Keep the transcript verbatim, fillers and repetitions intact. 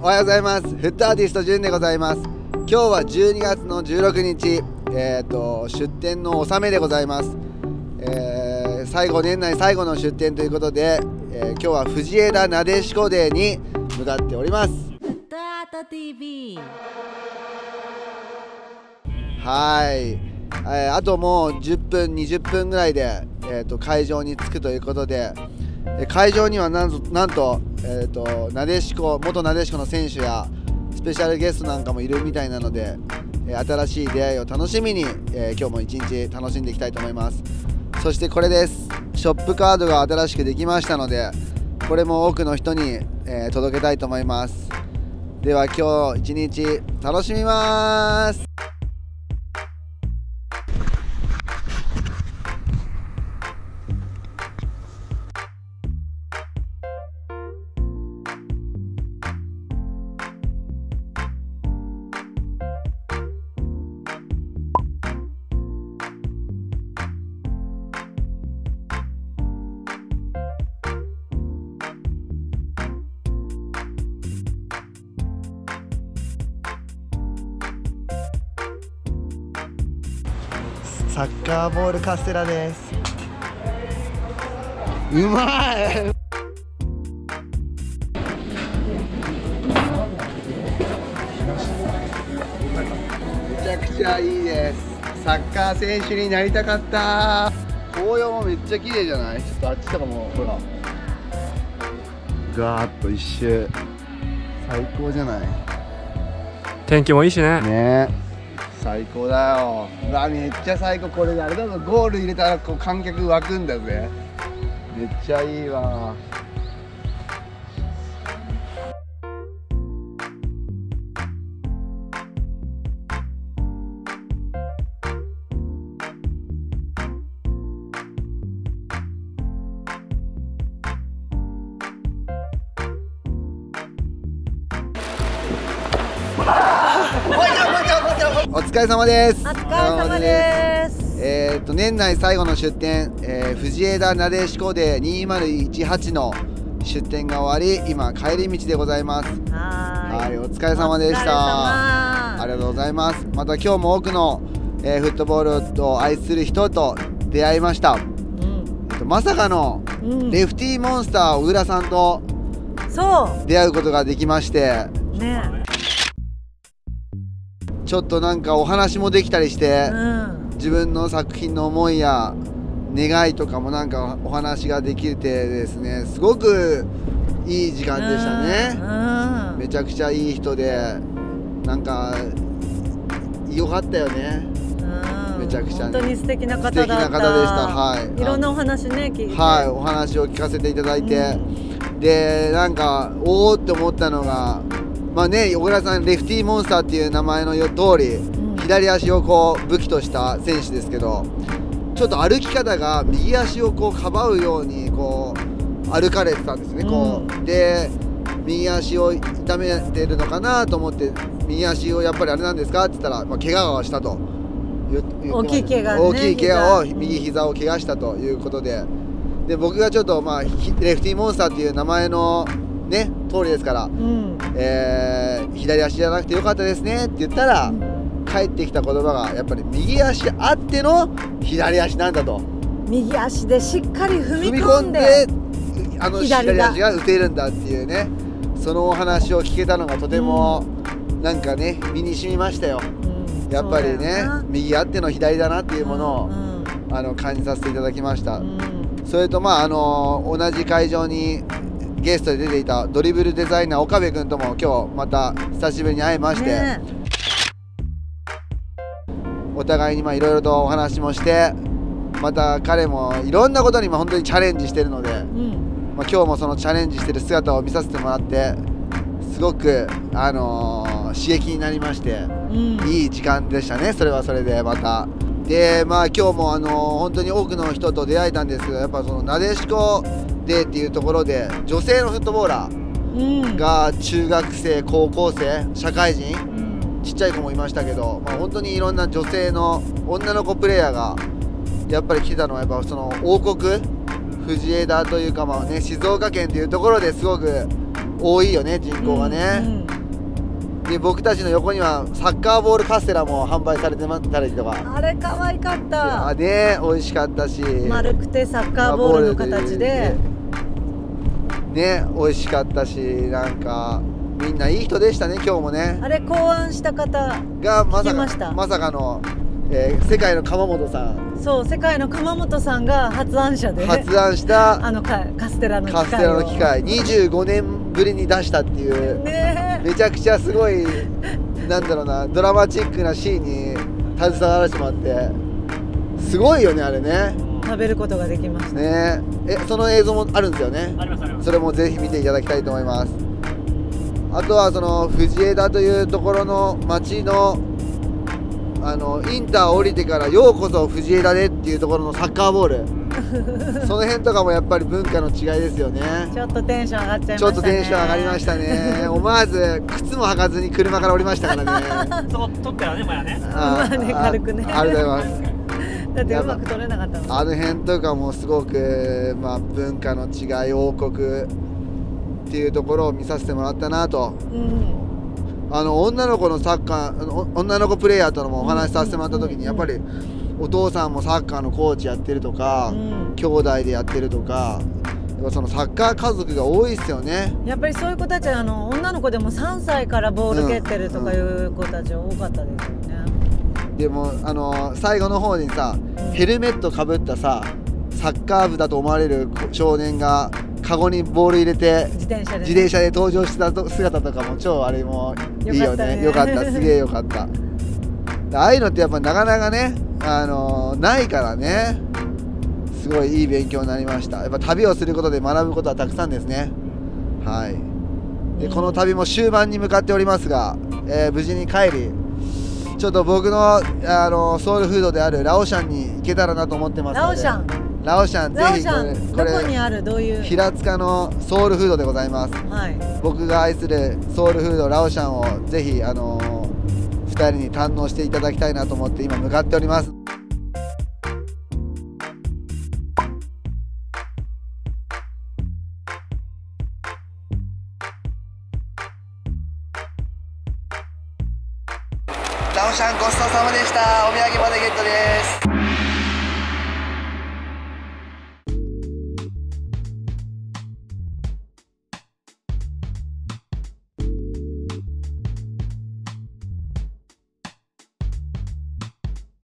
はようございます。フットアーティストじゅんでございます。今日はじゅうにがつのじゅうろくにち、えー、と出店の納めでございます。えー、最後年内最後の出店ということで、えー、今日は藤枝なでしこデーに向かっております。 フットアート ティーブイ。 はい、えー、あともうじゅっぷんにじゅっぷんぐらいで、えー、と会場に着くということで、会場にはなんと、なんと、えー、となでしこ元なでしこの選手やスペシャルゲストなんかもいるみたいなので、えー、新しい出会いを楽しみに、えー、今日も一日楽しんでいきたいと思います。そしてこれです。ショップカードが新しくできましたので、これも多くの人に、えー、届けたいと思います。では今日一日楽しみます。サッカーボールカステラです。うまい。めちゃくちゃいいです。サッカー選手になりたかった。紅葉もめっちゃ綺麗じゃない？ちょっとあっちとかもほらガーッと一周最高じゃない？ 天気もいいしね。 ね、最高だよ。うわ、めっちゃ最高。これあれだぞ、ゴール入れたらこう観客湧くんだぜ。めっちゃいいわ。お疲れ様です。 お疲れ様です。 えっと年内最後の出店、えー、藤枝なでしこデーにせんじゅうはちの出店が終わり、今帰り道でございます。 はーい、 はい、お疲れ様でした。ありがとうございます。また今日も多くの、えー、フットボールを愛する人と出会いました。うん、えっと、まさかの、うん、レフティーモンスター小倉さんとそう出会うことができましてね。ちょっとなんかお話もできたりして、うん、自分の作品の思いや願いとかもなんかお話ができてですね、すごくいい時間でしたね。うんうん、めちゃくちゃいい人で、なんか良かったよね。うん、めちゃくちゃ、ね、 本当に素敵な方だった。 素敵な方でした。はい。 いろんなお話ね聞いて、 はい、お話を聞かせていただいて、うん、でなんかおおって思ったのが。まあね、小倉さんレフティーモンスターっていう名前の通り、うん、左足をこう武器とした選手ですけど、ちょっと歩き方が右足をこうかばうようにこう歩かれてたんですね。うん、こうで右足を痛めてるのかなと思って、右足をやっぱりあれなんですかって言ったら、まあ、怪我をしたと言って大きい怪我、ね、 大きい怪我を右膝を怪我したということで、で僕がちょっと、まあ、レフティーモンスターっていう名前のね通りですから、うん、えー、左足じゃなくてよかったですねって言ったら、うん、返ってきた言葉がやっぱり右足あっての左足なんだと。 右足でしっかり踏み込んで踏み込んであの左足が打てるんだっていうね、そのお話を聞けたのがとても、うん、なんかね身に染みましたよ。うん、やっぱりね右あっての左だなっていうものを、うん、あの感じさせていただきました。うん、それとまああの同じ会場にゲストで出ていたドリブルデザイナー岡部君とも今日また久しぶりに会いまして、ね、お互いにまあいろいろとお話もして、また彼もいろんなことに今本当にチャレンジしてるので、うん、まあ今日もそのチャレンジしてる姿を見させてもらってすごく、あのー、刺激になりまして、うん、いい時間でしたね。それはそれでまたで、まあ今日も、あのー、本当に多くの人と出会えたんですけど、やっぱそのなでしこデーっていうところで女性のフットボーラーが中学生、高校生、社会人、うん、ちっちゃい子もいましたけど、まあ、本当にいろんな女性の女の子プレイヤーがやっぱり来てたのはやっぱその王国藤枝というか、まあね、静岡県というところですごく多いよね、人口がね。うんうん、 で僕たちの横にはサッカーボールカステラも販売されてたりとか、 あれ可愛かったあね美味しかったし、 丸くてサッカーボールの形でね美味しかったし、なんかみんないい人でしたね今日もね。 あれ考案した方がまさ聞きましたかまさかの、えー世界の鎌本さんそう世界の鎌本さんが発案者で発案したあのカカステラの機械をカステラの機械にじゅうごねんぶりに出したっていう、 ねめちゃくちゃすごいなんだろうなドラマチックなシーンに携わらせてもらってすごいよねあれね。 食べることができましたねえその映像もあるんですよね。 ありますあります。 それもぜひ見ていただきたいと思います。あとはその藤枝というところの町のあのインター降りてからようこそ藤枝でっていうところのサッカーボールその辺とかもやっぱり文化の違いですよね。 ちょっとテンション上がっちゃいましたね。 ちょっとテンション上がりましたね。思わず靴も履かずに車から降りましたからね。 そう撮ったらねまだね。 まあね軽くねあありがとうございます。 だってうまく取れなかったの。 あの辺とかもすごく、まあ、文化の違い王国っていうところを見させてもらったなと。 うんあの女の子のサッカーお女の子プレイヤーとのもお話しさせてもらった時にやっぱりお父さんもサッカーのコーチやってるとか、 うん兄弟でやってるとか、やっぱそのサッカー家族が多いですよね。 やっぱりそういう子たちはあの女の子でもさんさいからボール蹴ってるとかいう子たち多かったですよね。 でもあの最後の方にさヘルメットかぶったさサッカー部だと思われる少年がカゴにボール入れて自転車で、ね、 自転車で登場した姿とかも超あれもいいよね。よかったすげえよかった。ああいうのってやっぱなかなかね、あのー、ないからね、すごいいい勉強になりました。やっぱ旅をすることで学ぶことはたくさんですね。はい。でこの旅も終盤に向かっておりますが、えー無事に帰りちょっと僕の、あのーソウルフードであるラオシャンに行けたらなと思ってますので。 ラオシャンラオシャンぜラオひこシャンれこれどこにあるどういう平塚のソウルフードでございます。 はい僕が愛するソウルフードラオシャンをぜひあのー、ふたりに堪能していただきたいなと思って今向かっております。ラオシャンごちそうさまでした。お土産までゲットです。